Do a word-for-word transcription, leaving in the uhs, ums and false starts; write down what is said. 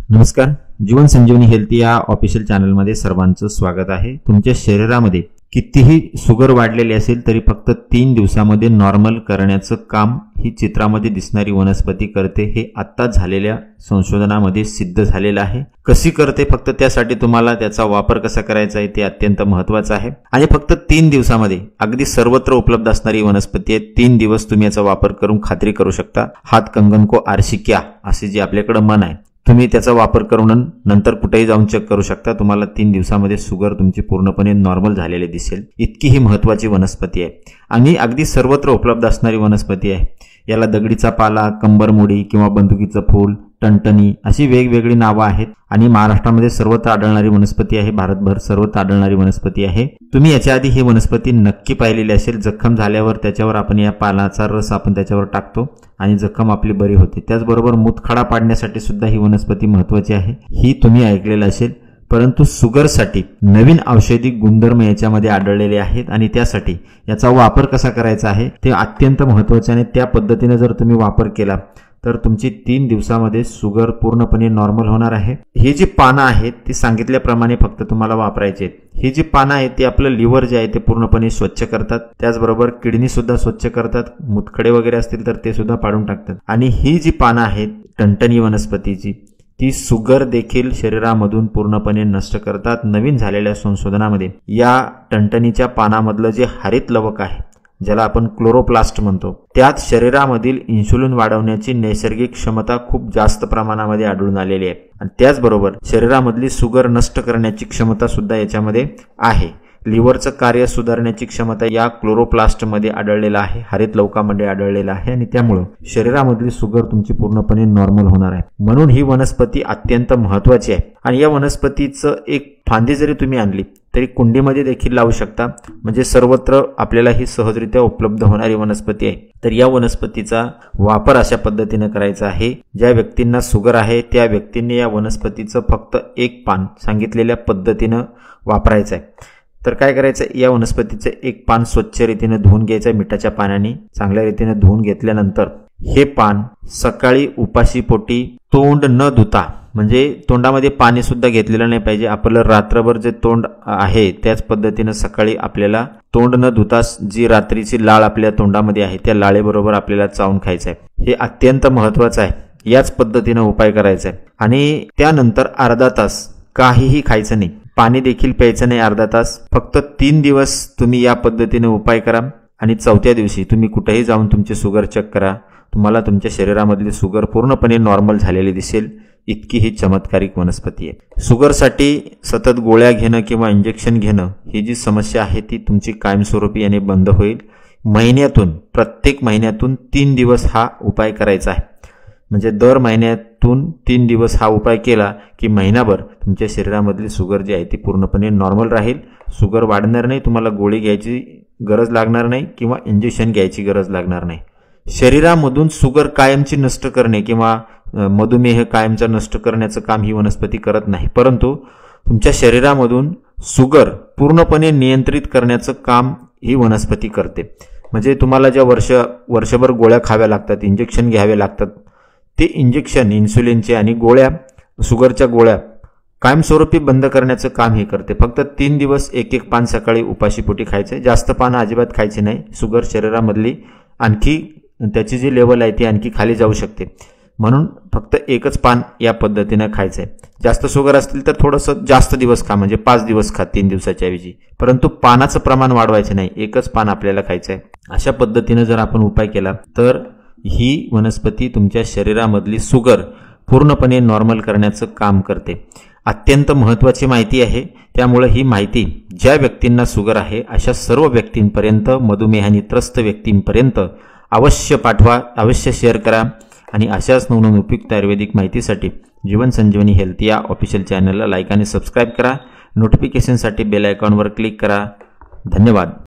नमस्कार, जीवन संजीवनी हेल्थ या ऑफिशियल चॅनलमध्ये सर्वांचं स्वागत आहे। तुमच्या शरीरामध्ये कितीही शुगर वाढलेली असेल तरी फक्त तीन दिवसांमध्ये नॉर्मल करण्याचं काम ही चित्रामध्ये दिसणारी वनस्पती करते। हे आता झालेल्या संशोधनामध्ये सिद्ध झालेलं आहे। कशी करते फक्त त्यासाठी तुम्हाला त्याचा वापर कसा करायचा आहे ते अत्यंत महत्त्वाचं आहे आणि फक्त तीन दिवसांमध्ये अगदी सर्वत्र उपलब्ध असणारी वनस्पती आहे। तीन दिवस तुम्ही याचा वापर करून खात्री करू शकता। हात कंगन को आरसी क्या असे जे आपल्याकडे मन आहे तुम्ही त्याचा वापर करून नंतर कुठेही जाऊन चेक करू शकता। तुम्हाला तीन दिवसांमध्ये शुगर तुमची पूर्णपणे नॉर्मल झालेले दिसेल। इतकी ही महत्त्वाची वनस्पती आहे आणि अगदी सर्वत्र उपलब्ध असणारी वनस्पती आहे। याला दगडीचा पाला, कंबरमुडी किंवा बंदुकीचं फूल, टणटणी अशी वेगवेगळी नावे आहेत आणि महाराष्ट्रामध्ये सर्वत्र आढळणारी वनस्पती आहे। भारतभर सर्वत्र आढळणारी वनस्पती आहे। तुम्ही याच्या आधी ही वनस्पती नक्की पाहिलेली असेल। जखम झाल्यावर त्याच्यावर आपण या पालाचा रस आपण त्याच्यावर टाकतो आणि जखम आपली बरी होते। त्याचबरोबर मूतखडा पाडण्यासाठी सुद्धा ही वनस्पती महत्त्वाची आहे। ही तुम्ही ऐकलेलं असेल। परंतु शुगरसाठी नवीन औषधी गुणधर्म याच्यामध्ये आढळलेले आहेत आणि त्यासाठी याचा वापर कसा करायचा आहे ते अत्यंत महत्त्वाचे आहे। त्या पद्धतीने जर तुम्ही वापर केला तर तुमची तीन दिवसांमध्ये शुगर पूर्णपणे नॉर्मल होणार आहे। ही जी पानं आहेत ती सांगितल्याप्रमाणे फक्त तुम्हाला वापरायची आहेत। ही जी पानं आहेत ती आपलं लिव्हर जे आहे ते पूर्णपणे स्वच्छ करतात। त्याचबरोबर किडनी सुद्धा स्वच्छ करतात। मुतखडे वगैरे असतील तर ते सुद्धा पाडून टाकतात। आणि ही जी पानं आहेत टणटणी वनस्पतीची ती शुगर देखील शरीरामधून पूर्णपणे नष्ट करतात। नवीन झालेल्या संशोधनामध्ये या टणटणीच्या पानामधलं जे हरित लवक आहे ज्याला आपण क्लोरोप्लास्ट म्हणतो त्यात शरीरामधील इन्सुलिन वाढवण्याची नैसर्गिक क्षमता खूप जास्त प्रमाणामध्ये आढळून आलेली आहे आणि त्याचबरोबर शरीरामधली शुगर नष्ट करण्याची क्षमता सुद्धा याच्यामध्ये आहे। लिव्हरचं कार्य सुधारण्याची क्षमता या क्लोरोप्लास्ट मध्ये आढळलेला आहे, हरित लवकामध्ये आढळलेला आहे आणि त्यामुळे शरीरामधली शुगर तुमची पूर्णपणे नॉर्मल होणार आहे। म्हणून ही वनस्पती अत्यंत महत्त्वाची आहे आणि या वनस्पतीचं एक फांदी जरी तुम्ही आणली तरी कुंडीमध्ये देखील लावू शकता, म्हणजे सर्वत्र आपल्याला ही सहजरित्या उपलब्ध होणारी वनस्पती आहे। तर या वनस्पतीचा वापर अशा पद्धतीने करायचा आहे। ज्या व्यक्तींना शुगर आहे त्या व्यक्तींनी या वनस्पतीचं फक्त एक पान सांगितलेल्या पद्धतीने वापरायचं आहे। तर काय करायचं, या वनस्पतीचे एक पान स्वच्छ रीतीने धुवून घ्यायचं मिठाच्या पाण्याने। चांगल्या रीतीने धुवून घेतल्यानंतर हे पान सकाळी उपाशी पोटी तोंड न धुता, म्हणजे तोंडामध्ये पाणी सुद्धा घेतलेलं नाही पाहिजे, आपलं रात्रभर जे तोंड आहे त्याच पद्धतीने सकाळी आपल्याला तोंड न धुता जी रात्रीची लाळ आपल्या तोंडामध्ये आहे त्या लाळेबरोबर आपल्याला चावून खायचं आहे। हे अत्यंत महत्त्वाचं आहे। याच पद्धतीने उपाय करायचा आहे आणि त्यानंतर अर्धा तास काहीही खायचं नाही, पाणी देखील प्यायचं नाही अर्धा तास। फक्त तीन दिवस तुम्ही या पद्धतीने उपाय करा आणि चौथ्या दिवशी तुम्ही कुठेही जाऊन तुमची शुगर चेक करा। तुम्हाला तुमच्या शरीरामधली शुगर पूर्णपणे नॉर्मल झालेली दिसेल। इतकी ही चमत्कारिक वनस्पती आहे। शुगरसाठी सतत गोळ्या घेणं किंवा इंजेक्शन घेणं ही जी समस्या आहे ती तुमची कायमस्वरूपी याने बंद होईल। महिन्यातून प्रत्येक महिन्यातून तीन दिवस हा उपाय करायचा आहे, म्हणजे दर महिन्यातून तीन दिवस हा उपाय केला की महिनाभर तुमच्या शरीरामधली शुगर जी आहे ती पूर्णपणे नॉर्मल राहील। शुगर वाढणार नाही, तुम्हाला गोळी घ्यायची गरज लागणार नाही किंवा इंजेक्शन घ्यायची गरज लागणार नाही। शरीरामधून शुगर कायमची नष्ट करणे किंवा मधुमेह कायमचा नष्ट करण्याचं काम ही वनस्पती करत नाही, परंतु तुमच्या शरीरामधून शुगर पूर्णपणे नियंत्रित करण्याचं काम ही वनस्पती करते। म्हणजे तुम्हाला ज्या वर्ष वर्षभर गोळ्या खाव्या लागतात, इंजेक्शन घ्यावे लागतात, ते इंजेक्शन इन्सुलिनचे आणि गोळ्या शुगरच्या गोळ्या कायमस्वरूपी बंद करण्याचं काम हे करते। फक्त तीन दिवस एक एक पान सकाळी उपाशीपोटी खायचे, जास्त पानं अजिबात खायची नाही। शुगर शरीरामधली आणखी त्याची जी लेवल आहे ती आणखी खाली जाऊ शकते, म्हणून फक्त एकच पान या पद्धतीने खायचंय। जास्त शुगर असतील तर थोडंसं जास्त दिवस खा, म्हणजे पाच दिवस खा तीन दिवसाच्या ऐवजी, परंतु पानाचं प्रमाण वाढवायचं नाही, एकच पान आपल्याला खायचंय। अशा पद्धतीने जर आपण उपाय केला तर ही वनस्पती तुमच्या शरीरामधली शुगर पूर्णपणे नॉर्मल करण्याचं काम करते। अत्यंत महत्त्वाची माहिती आहे, त्यामुळे ही माहिती ज्या व्यक्तींना शुगर आहे अशा सर्व व्यक्तींपर्यंत, मधुमेहाने त्रस्त व्यक्तींपर्यंत अवश्य पाठवा, अवश्य शेअर करा आणि अशाच नवनवीन उपयुक्त आयुर्वेदिक माहितीसाठी जीवन संजीवनी हेल्थ या ऑफिशियल चॅनलला लाईक आणि सबस्क्राईब करा। नोटिफिकेशनसाठी बेल आयकॉनवर क्लिक करा। धन्यवाद।